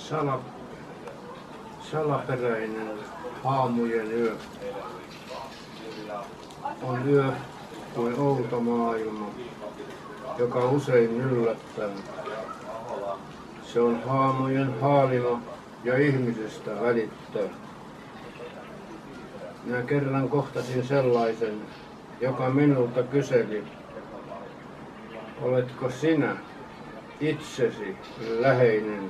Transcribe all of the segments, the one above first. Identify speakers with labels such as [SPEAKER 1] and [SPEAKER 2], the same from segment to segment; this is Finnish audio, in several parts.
[SPEAKER 1] salaperäinen haamujen yö on yö kuin outo maailma, joka usein yllättää. Se on haamujen haalima ja ihmisestä välittää. Minä kerran kohtasin sellaisen, joka minulta kyseli, oletko sinä itsesi läheinen?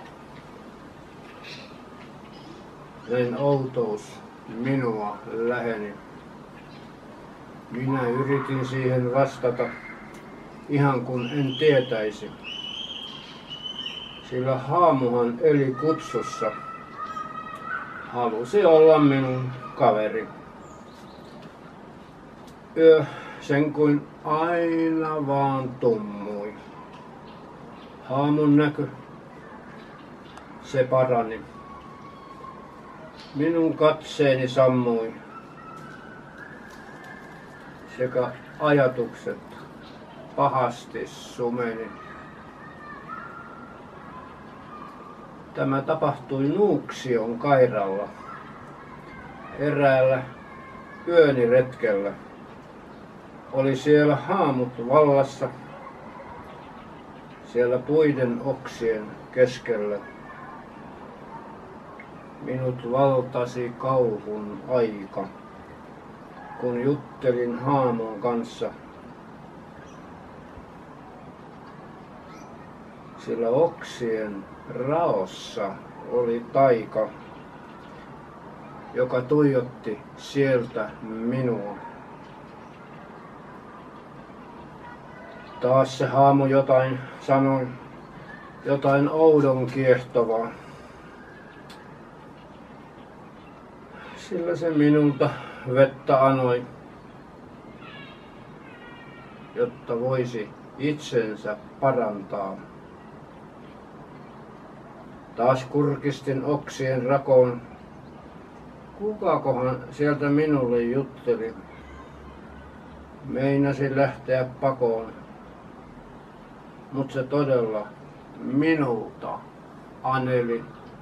[SPEAKER 1] Näin outous minua läheni. Minä yritin siihen vastata ihan kun en tietäisi. Sillä haamuhan eli kutsussa. Halusi olla minun kaveri. Yö sen kuin aina vaan tummui. Haamun näkö, se parani. Minun katseeni sammui. Sekä ajatukset pahasti sumeni. Tämä tapahtui Nuuksion kairalla, eräällä yöniretkellä. Oli siellä haamut vallassa, siellä puiden oksien keskellä. Minut valtasi kauhun aika, kun juttelin haamun kanssa. Sillä oksien raossa oli taika, joka tuijotti sieltä minua. Taas se haamu jotain sanoi, jotain oudon kiehtovaa. Sillä se minulta vettä anoi, jotta voisi itsensä parantaa. Taas kurkistin oksien rakoon. Kukakohan sieltä minulle jutteli? Meinasin lähteä pakoon, mut se todella minulta aneli.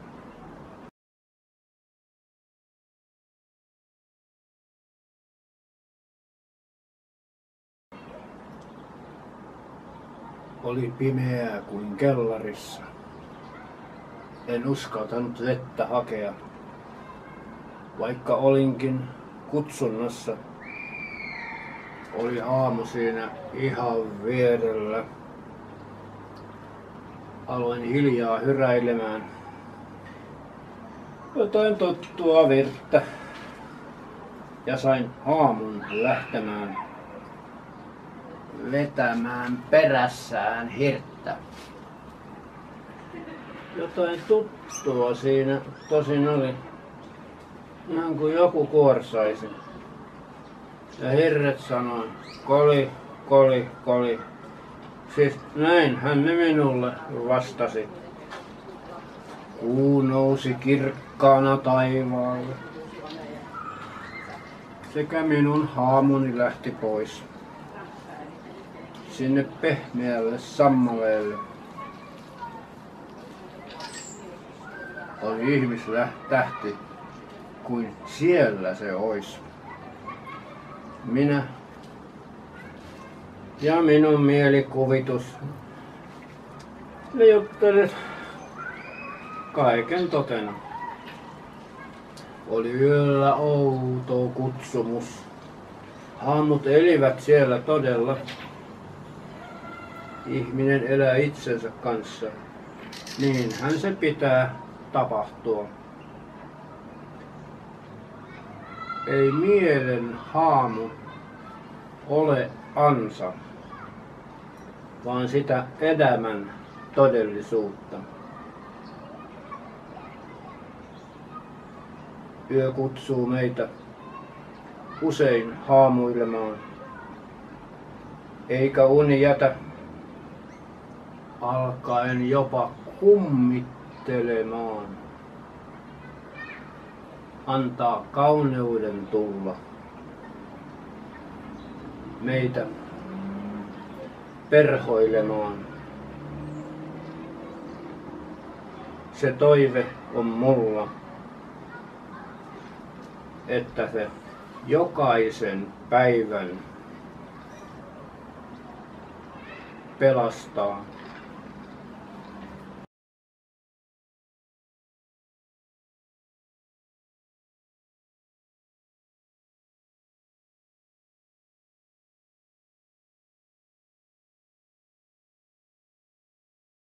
[SPEAKER 1] Oli pimeää kuin kellarissa. En uskaltanut vettä hakea, vaikka olinkin kutsunnassa. Oli haamu siinä ihan vierellä. Aloin hiljaa hyräilemään jotain tottua virttä ja sain haamun lähtemään vetämään perässään hirttä. Jotain tuttua siinä tosin oli, ihan kuin joku kuorsaisi. Ja hirret sanoi, koli, koli, koli. Siis näin hän ne minulle vastasi. Kuu nousi kirkkaana taivaalle. Sekä minun haamuni lähti pois. Sinne pehmeälle sammaleelle. Oli ihmistähti, kuin siellä se ois. Minä ja minun mielikuvitus. Ne juttelet kaiken totena. Oli yöllä outo kutsumus. Haamut elivät siellä todella. Ihminen elää itsensä kanssa. Niinhän se pitää tapahtua. Ei mielen haamu ole ansa, vaan sitä elämän todellisuutta. Yö kutsuu meitä usein haamuilemaan, eikä uni jätä, alkaen jopa kummittelemaan. Antaa kauneuden tulla meitä perhoilemaan. se toive on mulla, että se jokaisen päivän pelastaa